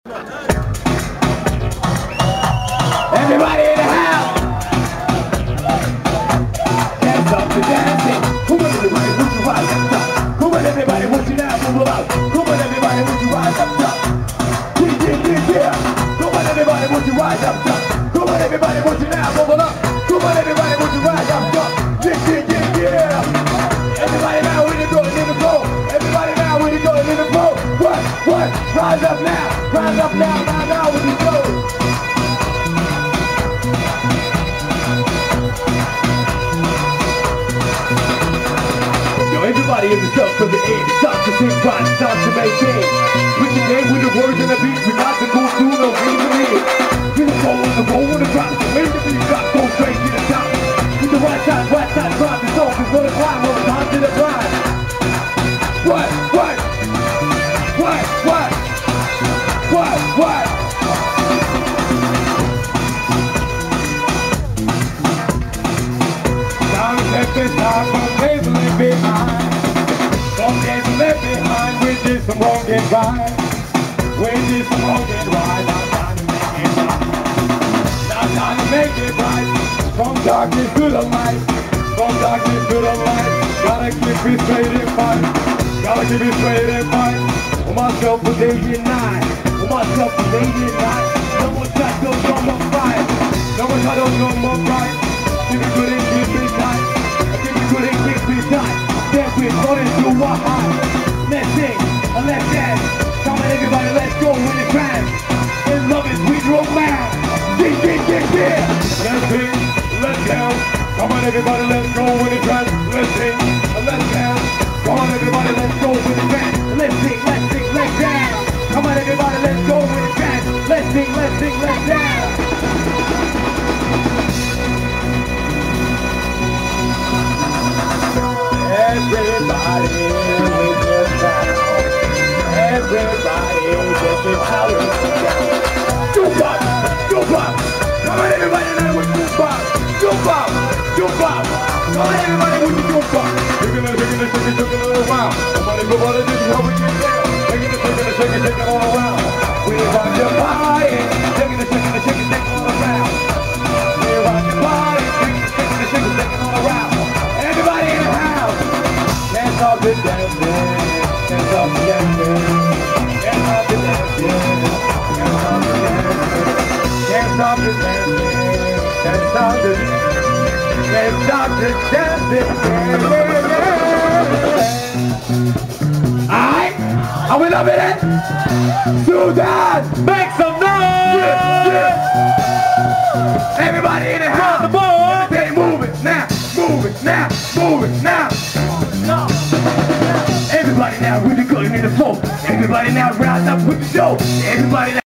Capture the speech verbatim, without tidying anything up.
Everybody in the house. Hands up to dancing. Come on everybody, would you rise up top? Come on everybody, would you now move out? Come on everybody, would you rise up top? Yeah, yeah, yeah, yeah. Come on everybody, would you rise up top? Come on everybody, would you now move up? Come on everybody, would you rise up top? Yeah, yeah, yeah, yeah. Everybody now, we need to go in the flow. Everybody now, we need to go in the flow. What, what? Rise up now. Rise up now, now, now, with the flow. Everybody in the cell from the end, stop to think right, stop to maintain. With the name, with the words and the beat, we got to go through no reason to it. We the roll on the roll on the drop, the way the beat drop, go straight to the top. With the right side, right side, drop, the soul is gonna climb over the top to the blind. What, what, what, what, what, what? Now it's left this time from labeling behind. Don't get left behind with this wrong and right. With this wrong and right, now time to make it right. Now time to make it right. From darkness to the light. From darkness to the light. Gotta keep it straight and fight. Gotta keep it straight and fight. For myself for day and night. For myself for day and night. No more shadows, no more fight. No more shadows, no more fight. Keep it good and keep it tight. Keep it good and keep it tight. Then we're going to a high. Let's sing, or let's dance. Come on everybody, let's go with the trance. And love is sweet romance. Yeah, yeah, yeah, yeah. Let's sing, let's dance. Come on everybody, let's go with the trance. Let's sing, or let's dance. Come on everybody, let's go with the trance. Let's sing, let's sing, let's dance. Come on everybody, let's go with the trance. Let's sing, let's sing, let's dance. Everybody with your sound. Everybody just in power. Jump up, jump up. Come on everybody now with jump up. Jump up, jump up. Come on everybody with your jump up. You're gonna, you're gonna shake it, shake it all around. Somebody go on and this is how we get down. Shake it, shake it, shake it, shake it all around. We rock your body. Shake it, shake it, shake it, shake it all around. We rock your body. Shake it, shake it, shake it, shake it all around. Everybody in the house. Can't stop the dancing, can't stop the dancing, can't stop the dancing, can't stop the dancing, can't stop the dancing, can't stop the dancing, can't stop the dancing. Alright, are we loving it? Sudan, make some noise! Yeah, yeah. Everybody in the house, the boy, they move it now, move it now, move it now. Everybody now really good in the flow. Everybody now rise up with the show. Everybody now